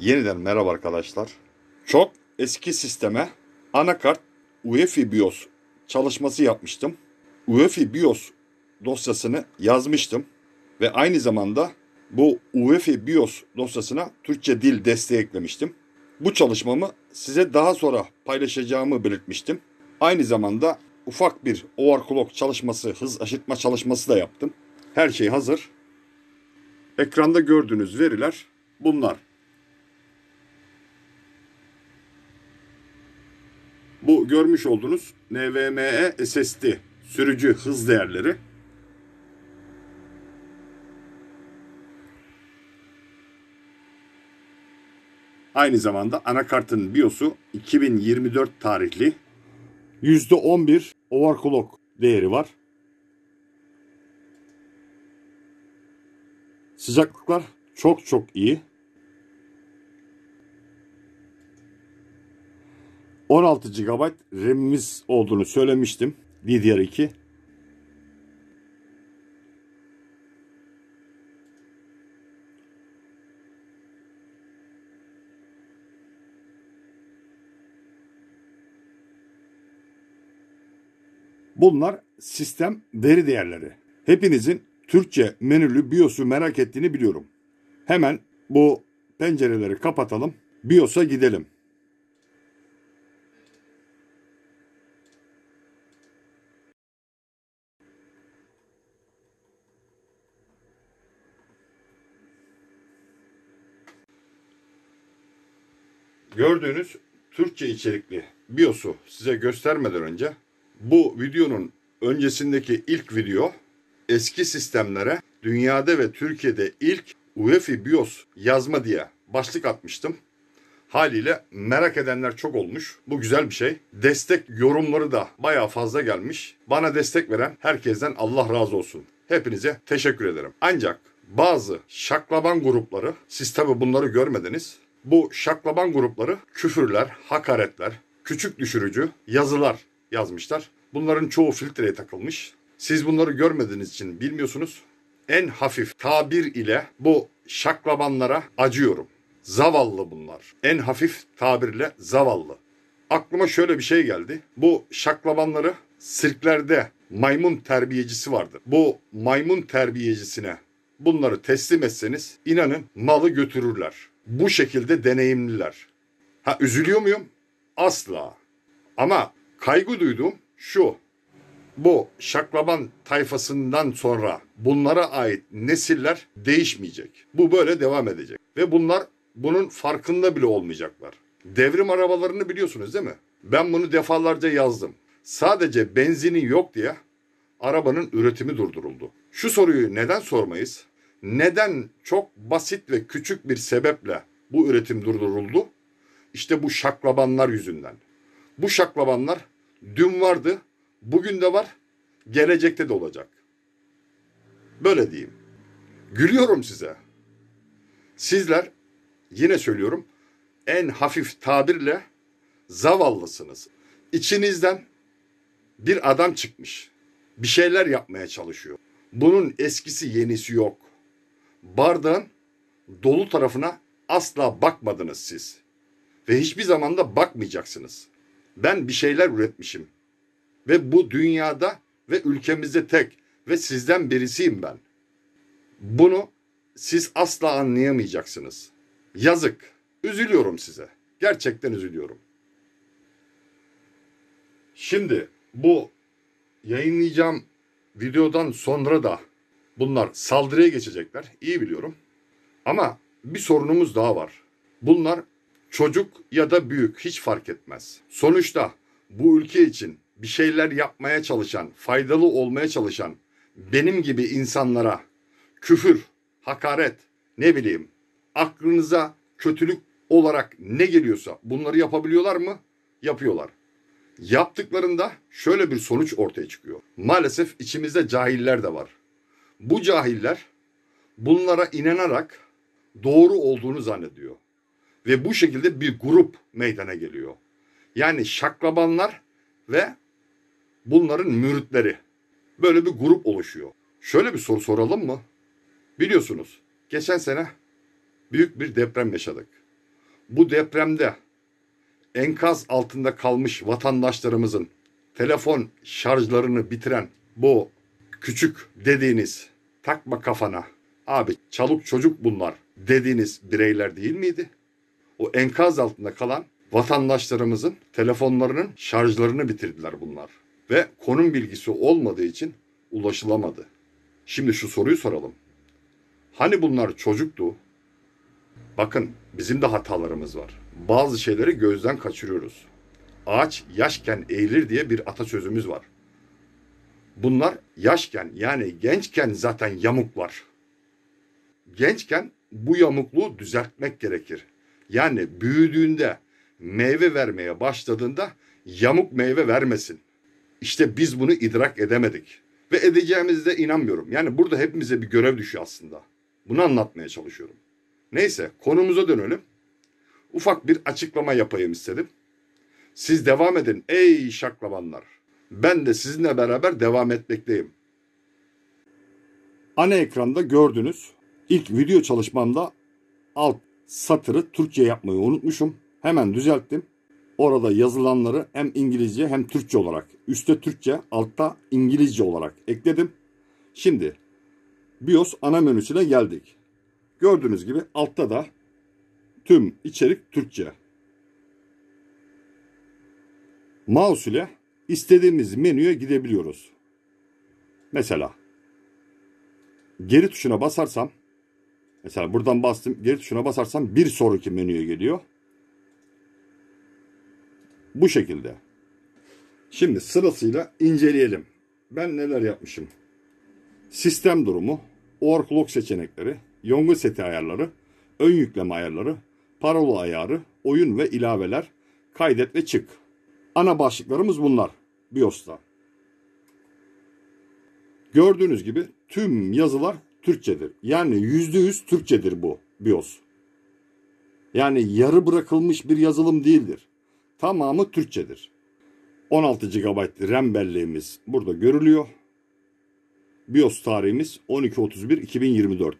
Yeniden merhaba arkadaşlar. Çok eski sisteme anakart UEFI BIOS çalışması yapmıştım. UEFI BIOS dosyasını yazmıştım ve aynı zamanda bu UEFI BIOS dosyasına Türkçe dil desteği eklemiştim. Bu çalışmamı size daha sonra paylaşacağımı belirtmiştim. Aynı zamanda ufak bir overclock çalışması, hız aşırtma çalışması da yaptım. Her şey hazır. Ekranda gördüğünüz veriler bunlar. Bu görmüş olduğunuz NVMe SSD sürücü hız değerleri. Aynı zamanda anakartın BIOS'u 2024 tarihli. %11 overclock değeri var. Sıcaklıklar çok iyi. 16 GB RAM'imiz olduğunu söylemiştim. DDR2. Bunlar sistem veri değerleri. Hepinizin Türkçe menülü BIOS'u merak ettiğini biliyorum. Hemen bu pencereleri kapatalım. BIOS'a gidelim. Gördüğünüz Türkçe içerikli BIOS'u size göstermeden önce bu videonun öncesindeki ilk video eski sistemlere dünyada ve Türkiye'de ilk UEFI BIOS yazma diye başlık atmıştım. Haliyle merak edenler çok olmuş. Bu güzel bir şey. Destek yorumları da bayağı fazla gelmiş. Bana destek veren herkesten Allah razı olsun. Hepinize teşekkür ederim. Ancak bazı şaklaban grupları, siz tabi bunları görmediniz. Bu şaklaban grupları küfürler, hakaretler, küçük düşürücü yazılar yazmışlar. Bunların çoğu filtreye takılmış. Siz bunları görmediğiniz için bilmiyorsunuz. En hafif tabir ile bu şaklabanlara acıyorum. Zavallı bunlar. En hafif tabirle zavallı. Aklıma şöyle bir şey geldi. Bu şaklabanları sirklerde maymun terbiyecisi vardır. Bu maymun terbiyecisine bunları teslim etseniz inanın malı götürürler. Bu şekilde deneyimliler. Ha, üzülüyor muyum? Asla. Ama kaygı duyduğum şu. Bu şaklaban tayfasından sonra bunlara ait nesiller değişmeyecek. Bu böyle devam edecek. Ve bunlar bunun farkında bile olmayacaklar. Devrim arabalarını biliyorsunuz değil mi? Ben bunu defalarca yazdım. Sadece benzini yok diye arabanın üretimi durduruldu. Şu soruyu neden sormayız? Neden çok basit ve küçük bir sebeple bu üretim durduruldu? İşte bu şaklabanlar yüzünden. Bu şaklabanlar dün vardı, bugün de var, gelecekte de olacak. Böyle diyeyim. Gülüyorum size. Sizler, yine söylüyorum, en hafif tabirle zavallısınız. İçinizden bir adam çıkmış. Bir şeyler yapmaya çalışıyor. Bunun eskisi yenisi yok. Bardağın dolu tarafına asla bakmadınız siz. Ve hiçbir zaman da bakmayacaksınız. Ben bir şeyler üretmişim. Ve bu dünyada ve ülkemizde tek ve sizden birisiyim ben. Bunu siz asla anlayamayacaksınız. Yazık. Üzülüyorum size. Gerçekten üzülüyorum. Şimdi bu yayınlayacağım videodan sonra da bunlar saldırıya geçecekler. İyi biliyorum. Ama bir sorunumuz daha var. Bunlar çocuk ya da büyük hiç fark etmez. Sonuçta bu ülke için bir şeyler yapmaya çalışan, faydalı olmaya çalışan benim gibi insanlara küfür, hakaret, ne bileyim, aklınıza kötülük olarak ne geliyorsa bunları yapabiliyorlar mı? Yapıyorlar. Yaptıklarında şöyle bir sonuç ortaya çıkıyor. Maalesef içimizde cahiller de var. Bu cahiller bunlara inanarak doğru olduğunu zannediyor. Ve bu şekilde bir grup meydana geliyor. Yani şaklabanlar ve bunların müritleri. Böyle bir grup oluşuyor. Şöyle bir soru soralım mı? Biliyorsunuz geçen sene büyük bir deprem yaşadık. Bu depremde enkaz altında kalmış vatandaşlarımızın telefon şarjlarını bitiren bu küçük dediğiniz takma kafana abi çalık çocuk bunlar dediğiniz bireyler değil miydi? O enkaz altında kalan vatandaşlarımızın telefonlarının şarjlarını bitirdiler bunlar. Ve konum bilgisi olmadığı için ulaşılamadı. Şimdi şu soruyu soralım. Hani bunlar çocuktu? Bakın bizim de hatalarımız var. Bazı şeyleri gözden kaçırıyoruz. Ağaç yaşken eğilir diye bir atasözümüz var. Bunlar yaşken yani gençken zaten yamuklar. Gençken bu yamukluğu düzeltmek gerekir. Yani büyüdüğünde meyve vermeye başladığında yamuk meyve vermesin. İşte biz bunu idrak edemedik. Ve edeceğimize de inanmıyorum. Yani burada hepimize bir görev düşüyor aslında. Bunu anlatmaya çalışıyorum. Neyse konumuza dönelim. Ufak bir açıklama yapayım istedim. Siz devam edin ey şaklabanlar. Ben de sizinle beraber devam etmekteyim. Ana ekranda gördüğünüz ilk video çalışmamda alt satırı Türkçe yapmayı unutmuşum. Hemen düzelttim. Orada yazılanları hem İngilizce hem Türkçe olarak, üstte Türkçe, altta İngilizce olarak ekledim. Şimdi BIOS ana menüsüne geldik. Gördüğünüz gibi altta da tüm içerik Türkçe. Mouse ile istediğimiz menüye gidebiliyoruz. Mesela geri tuşuna basarsam, mesela buradan bastım, geri tuşuna basarsam bir sonraki menüye geliyor. Bu şekilde. Şimdi sırasıyla inceleyelim. Ben neler yapmışım? Sistem durumu, overclock seçenekleri, yongul seti ayarları, ön yükleme ayarları, parola ayarı, oyun ve ilaveler, kaydet ve çık. Ana başlıklarımız bunlar BIOS'ta. Gördüğünüz gibi tüm yazılar Türkçedir. Yani %100 Türkçedir bu BIOS. Yani yarı bırakılmış bir yazılım değildir. Tamamı Türkçedir. 16 GB RAM belleğimiz burada görülüyor. BIOS tarihimiz 12.31.2024.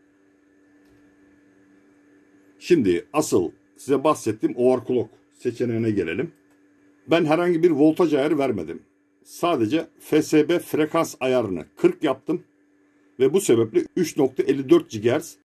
Şimdi asıl size bahsettiğim overclock seçeneğine gelelim. Ben herhangi bir voltaj ayarı vermedim. Sadece FSB frekans ayarını 40 yaptım ve bu sebeple 3.54 GHz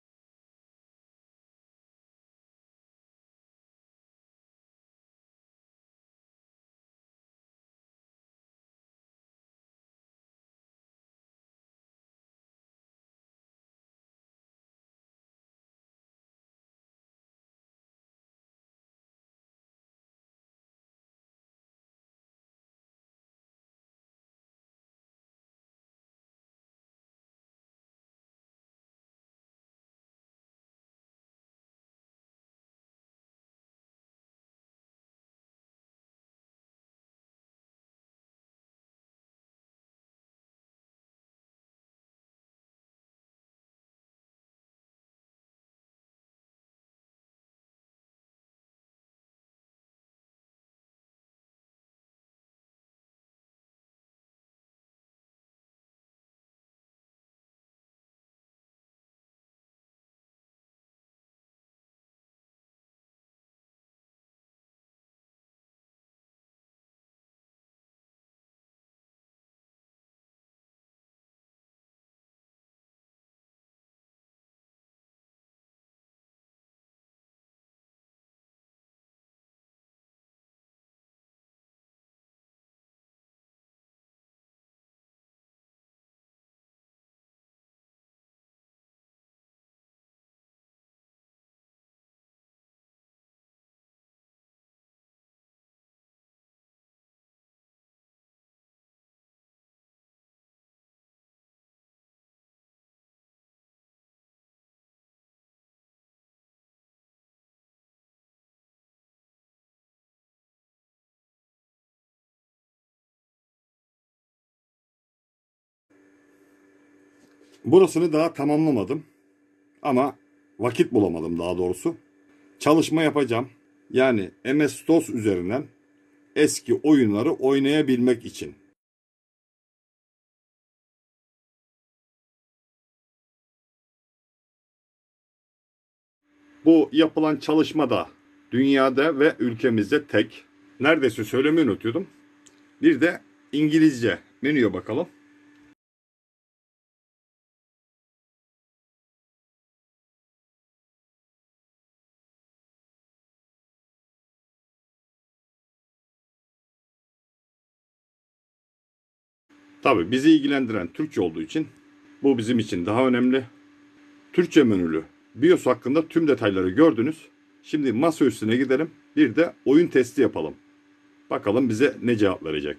Burasını daha tamamlamadım ama vakit bulamadım daha doğrusu. Çalışma yapacağım. Yani MS-DOS üzerinden eski oyunları oynayabilmek için. Bu yapılan çalışmada Dünyada ve ülkemizde tek. Neredeyse söylemeyi unutuyordum. Bir de İngilizce menüye bakalım. Tabii bizi ilgilendiren Türkçe olduğu için bu bizim için daha önemli. Türkçe menülü BIOS hakkında tüm detayları gördünüz. Şimdi masa üstüne gidelim. Bir de oyun testi yapalım. Bakalım bize ne cevap verecek.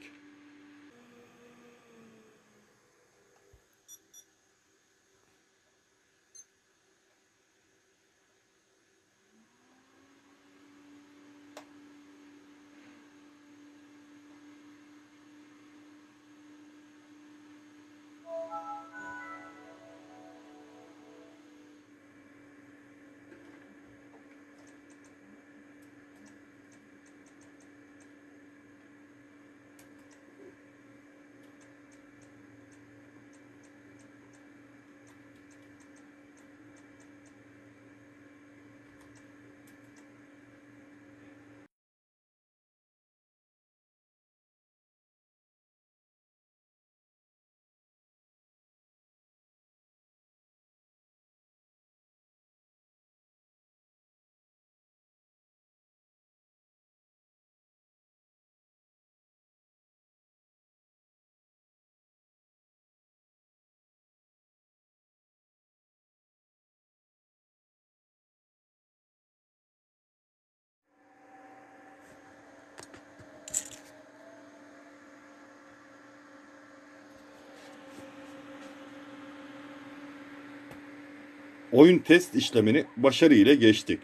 Oyun test işlemini başarıyla geçtik.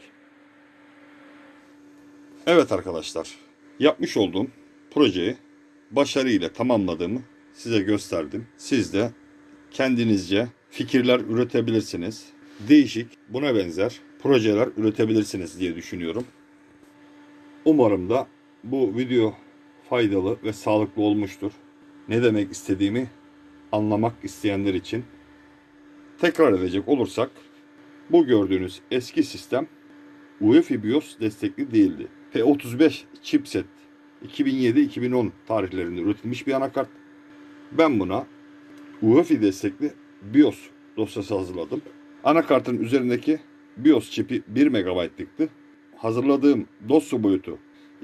Evet arkadaşlar, yapmış olduğum projeyi başarıyla tamamladığımı size gösterdim. Siz de kendinizce fikirler üretebilirsiniz. Değişik, buna benzer projeler üretebilirsiniz diye düşünüyorum. Umarım da bu video faydalı ve sağlıklı olmuştur. Ne demek istediğimi anlamak isteyenler için tekrar edecek olursak, bu gördüğünüz eski sistem UEFI BIOS destekli değildi. P35 chipset 2007-2010 tarihlerinde üretilmiş bir anakart. Ben buna UEFI destekli BIOS dosyası hazırladım. Anakartın üzerindeki BIOS çipi 1 MB'lıktı. Hazırladığım dosya boyutu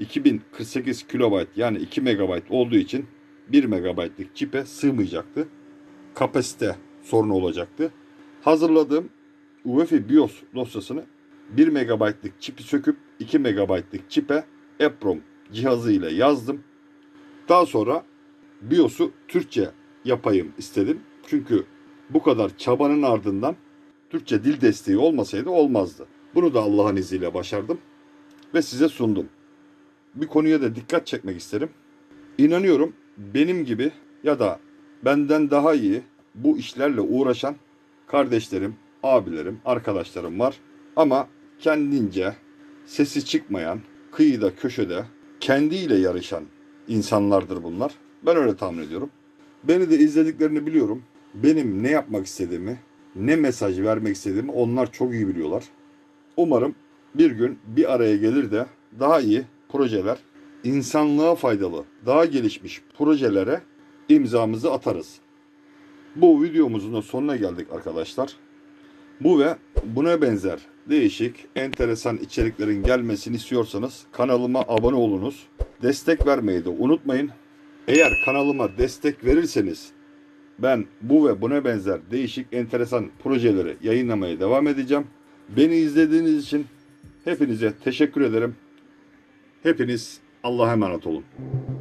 2048 KB yani 2 MB olduğu için 1 MB'lık çipe sığmayacaktı. Kapasite sorunu olacaktı. Hazırladığım UEFI BIOS dosyasını 1 MB'lık çipi söküp 2 MB'lık çipe EEPROM cihazı ile yazdım. Daha sonra BIOS'u Türkçe yapayım istedim. Çünkü bu kadar çabanın ardından Türkçe dil desteği olmasaydı olmazdı. Bunu da Allah'ın izniyle başardım ve size sundum. Bir konuya da dikkat çekmek isterim. İnanıyorum benim gibi ya da benden daha iyi bu işlerle uğraşan kardeşlerim, abilerim, arkadaşlarım var. Ama kendince sesi çıkmayan, kıyıda köşede kendiyle yarışan insanlardır bunlar. Ben öyle tahmin ediyorum. Beni de izlediklerini biliyorum. Benim ne yapmak istediğimi, ne mesaj vermek istediğimi onlar çok iyi biliyorlar. Umarım bir gün bir araya gelir de daha iyi projeler, insanlığa faydalı, daha gelişmiş projelere imzamızı atarız. Bu videomuzun da sonuna geldik arkadaşlar. Bu ve buna benzer değişik, enteresan içeriklerin gelmesini istiyorsanız kanalıma abone olunuz. Destek vermeyi de unutmayın. Eğer kanalıma destek verirseniz ben bu ve buna benzer değişik, enteresan projeleri yayınlamaya devam edeceğim. Beni izlediğiniz için hepinize teşekkür ederim. Hepiniz Allah'a emanet olun.